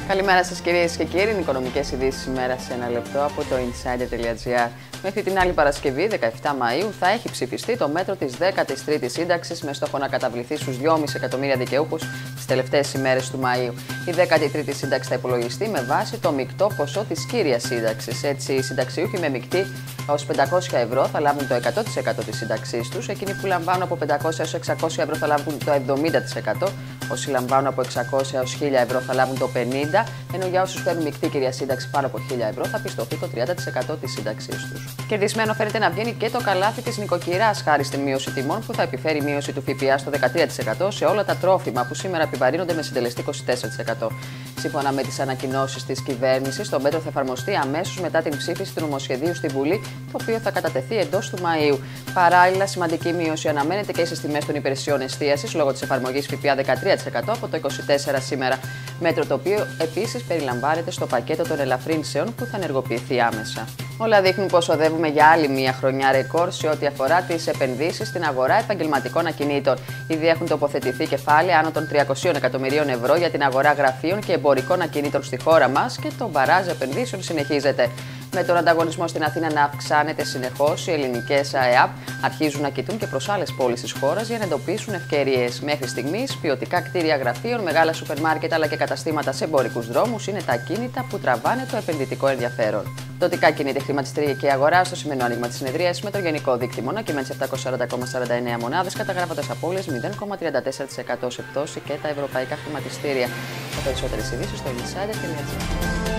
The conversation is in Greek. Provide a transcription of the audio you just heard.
Καλημέρα σας κυρίες και κύριοι. Είναι οικονομικές ειδήσεις ημέρα σε ένα λεπτό από το insider.gr. Μέχρι την άλλη Παρασκευή, 17 Μαΐου, θα έχει ψηφιστεί το μέτρο της 13ης σύνταξης με στόχο να καταβληθεί στους 2,5 εκατομμύρια δικαιούχους τις τελευταίες ημέρες του Μαΐου. Η 13η σύνταξη θα υπολογιστεί με βάση το μεικτό ποσό της κύριας σύνταξης. Έτσι, οι συνταξιούχοι με μεικτή ως 500 ευρώ θα λάβουν το 100% της σύνταξής τους. Εκείνοι που λαμβάνουν από 500 έως 600 ευρώ θα λάβουν το 70%. Όσοι λαμβάνουν από 600 έως 1000 ευρώ θα λάβουν το 50%, ενώ για όσους φέρνουν μεικτή κυρία σύνταξη πάνω από 1000 ευρώ θα πιστωθεί το 30% της σύνταξής τους. Κερδισμένο φαίνεται να βγαίνει και το καλάθι της νοικοκυράς χάρη στην μείωση τιμών που θα επιφέρει μείωση του ΦΠΑ στο 13% σε όλα τα τρόφιμα που σήμερα επιβαρύνονται με συντελεστή 24%. Σύμφωνα με τις ανακοινώσεις της κυβέρνησης, το μέτρο θα εφαρμοστεί αμέσως μετά την ψήφιση του νομοσχεδίου στη Βουλή, το οποίο θα κατατεθεί εντός του Μαΐου. Παράλληλα, σημαντική μείωση αναμένεται και στις τιμές των υπηρεσιών εστίασης λόγω της εφαρμογής ΦΠΑ 13% από το 24% σήμερα. Μέτρο το οποίο επίσης περιλαμβάνεται στο πακέτο των ελαφρύνσεων που θα ενεργοποιηθεί άμεσα. Όλα δείχνουν πως οδεύουμε για άλλη μία χρονιά ρεκόρ σε ό,τι αφορά τις επενδύσεις στην αγορά επαγγελματικών ακινήτων. Ήδη έχουν τοποθετηθεί κεφάλαια άνω των 300 εκατομμυρίων ευρώ για την αγορά γραφείων και εμπορικών ακινήτων στη χώρα μας και το μπαράζ επενδύσεων συνεχίζεται. Με τον ανταγωνισμό στην Αθήνα να αυξάνεται συνεχώς, οι ελληνικές ΑΕΑΠ αρχίζουν να κοιτούν και προς άλλες πόλεις της χώρας για να εντοπίσουν ευκαιρίες. Μέχρι στιγμής, ποιοτικά κτίρια γραφείων, μεγάλα σούπερ μάρκετ αλλά και καταστήματα σε εμπορικούς δρόμους είναι τα ακίνητα που τραβάνε το επενδυτικό ενδιαφέρον. Δοτικά κινείται η χρηματιστηριακή αγορά στο σημερινό άνοιγμα της συνεδρίας με το γενικό δίκτυο κειμένου σε 740,49 μονάδες, καταγράφοντας απώλειες 0,34% σε πτώση και τα ευρωπαϊκά χρηματιστήρια. Τα περισσότερες ειδήσεις στο insider.gr.